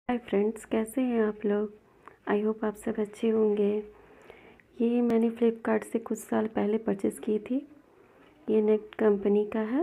Hi friends, कैसे हैं आप लोग। आई होप आप सब अच्छे होंगे। ये मैंने फ़्लिपकार्ट से कुछ साल पहले परचेज़ की थी। ये नेक्ट कंपनी का है।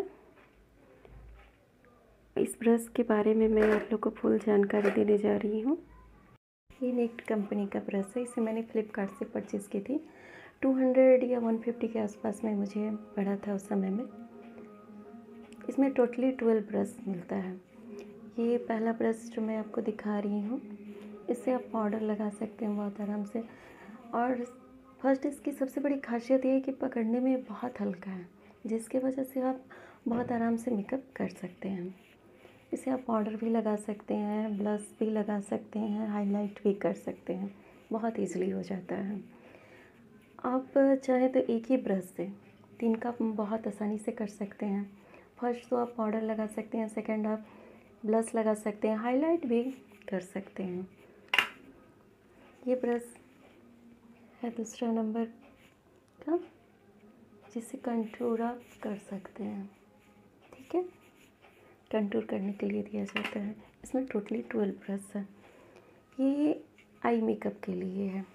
इस ब्रश के बारे में मैं आप लोग को फुल जानकारी देने जा रही हूँ। ये नेक्ट कंपनी का ब्रश है। इसे मैंने फ़्लिपकार्ट से परचेज़ की थी। 200 या 150 के आसपास में मुझे पड़ा था उस समय में। इसमें टोटली 12 ब्रश मिलता है। ये पहला ब्रश जो मैं आपको दिखा रही हूँ, इससे आप पाउडर लगा सकते हैं बहुत आराम से। और फर्स्ट इसकी सबसे बड़ी खासियत ये है कि पकड़ने में बहुत हल्का है, जिसकी वजह से आप बहुत आराम से मेकअप कर सकते हैं। इसे आप पाउडर भी लगा सकते हैं, ब्लश भी लगा सकते हैं, हाईलाइट भी कर सकते हैं। बहुत ईज़िली हो जाता है। आप चाहे तो एक ही ब्रश से 3 का बहुत आसानी से कर सकते हैं। फर्स्ट तो आप पाउडर लगा सकते हैं, सेकंड आप ब्लश लगा सकते हैं, हाईलाइट भी कर सकते हैं। ये ब्रश है दूसरा नंबर का, जिसे कंटूर आप कर सकते हैं। ठीक है, कंटूर करने के लिए दिया जाता है। इसमें टोटली 12 ब्रश है। ये आई मेकअप के लिए है।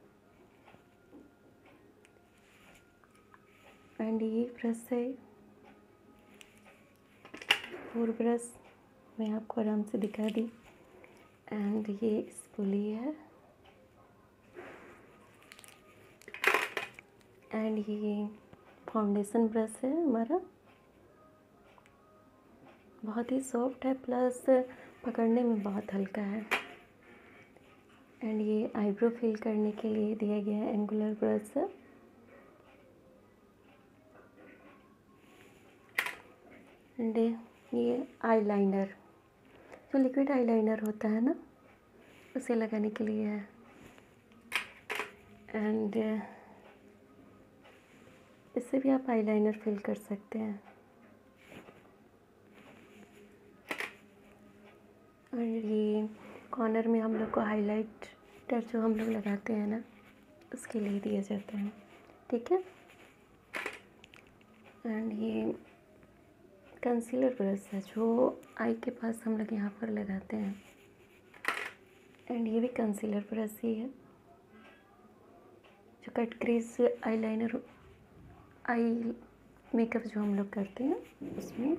एंड ये ब्रश है 4 ब्रश, मैं आपको आराम से दिखा दी। एंड ये स्पूली है। एंड ये फाउंडेशन ब्रश है हमारा। बहुत ही सॉफ्ट है, प्लस पकड़ने में बहुत हल्का है। एंड ये आईब्रो फिल करने के लिए दिया गया है एंगुलर ब्रश है। एंड ये आईलाइनर, जो लिक्विड आईलाइनर होता है ना, उसे लगाने के लिए है। एंड इससे भी आप आईलाइनर फिल कर सकते हैं। और ये कॉर्नर में हम लोग को हाइलाइटर जो हम लोग लगाते हैं ना, उसके लिए दिया जाता है। ठीक है। एंड ये कंसीलर ब्रश है, जो आई के पास हम लोग यहाँ पर लगाते हैं। एंड ये भी कंसीलर ब्रश ही है, जो cut crease eyeliner eye makeup जो हम लोग करते हैं उसमें।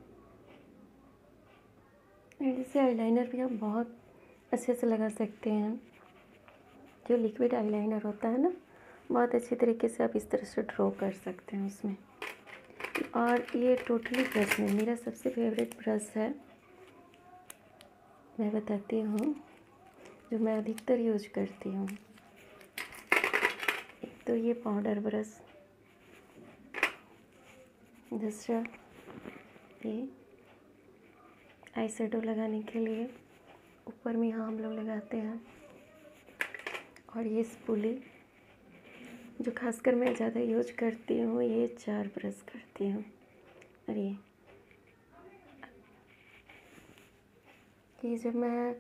एंड इसे आईलाइनर भी आप बहुत अच्छे से लगा सकते हैं। जो लिक्विड आईलाइनर होता है ना, बहुत अच्छी तरीके से आप इस तरह से ड्रॉ कर सकते हैं उसमें। और ये टोटली ब्रश में मेरा सबसे फेवरेट ब्रश है, मैं बताती हूँ, जो मैं अधिकतर यूज करती हूँ। एक तो ये पाउडर ब्रश, दूसरा ये आई शेडो लगाने के लिए ऊपर में यहाँ हम लोग लगाते हैं। और ये स्पूली, जो खासकर मैं ज़्यादा यूज करती हूँ, ये 4 ब्रश करती हूँ। और ये जब मैं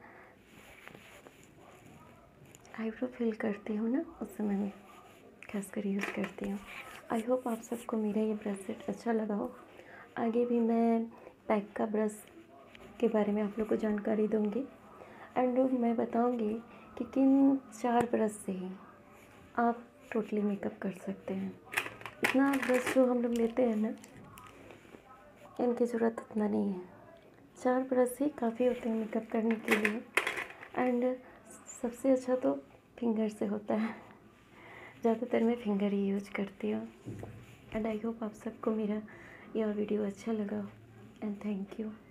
आईब्रो फिल करती हूँ ना, उस समय मैं खासकर यूज़ करती हूँ। आई होप आप सबको मेरा ये ब्रश सेट अच्छा लगा हो। आगे भी मैं पैक का ब्रश के बारे में आप लोग को जानकारी दूँगी। एंड मैं बताऊँगी कि किन 4 ब्रश से ही आप टोटली मेकअप कर सकते हैं। इतना ब्रश जो हम लोग लेते हैं ना, इनकी ज़रूरत उतना नहीं है। 4 ब्रश ही काफ़ी होते हैं मेकअप करने के लिए। एंड सबसे अच्छा तो फिंगर से होता है। ज़्यादातर मैं फिंगर ही यूज करती हूँ। एंड आई होप आप सबको मेरा यह वीडियो अच्छा लगा। And thank you.